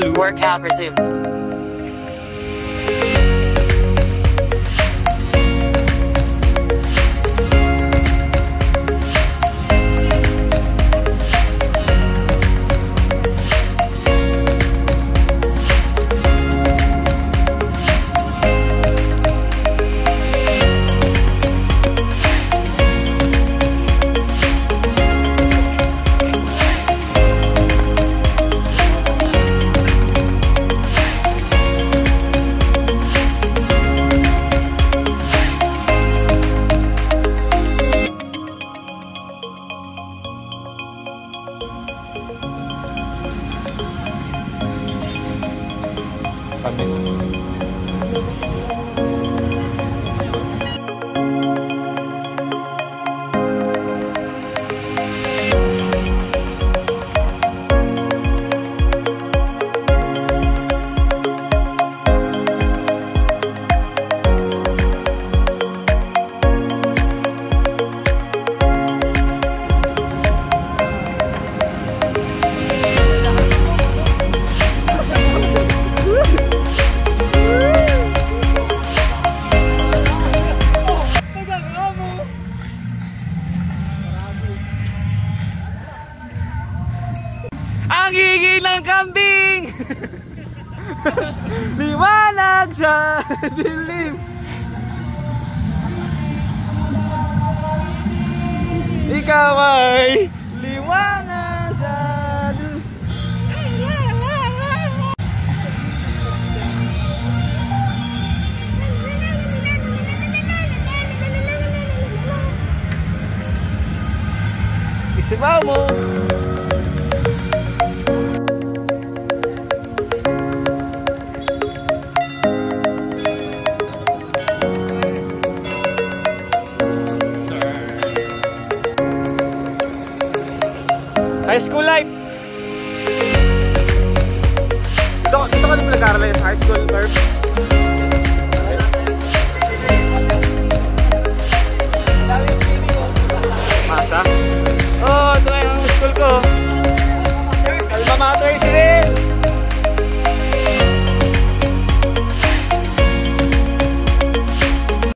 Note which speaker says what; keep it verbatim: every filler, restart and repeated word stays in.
Speaker 1: Workout resumed.
Speaker 2: Ang higi ng kambing! Liwanag sa dilim. Ikaw ay liwanag sa dilim. Isibaw mo. High school life. Dito, dito ka na pala nag-aaral sa high school, Curve?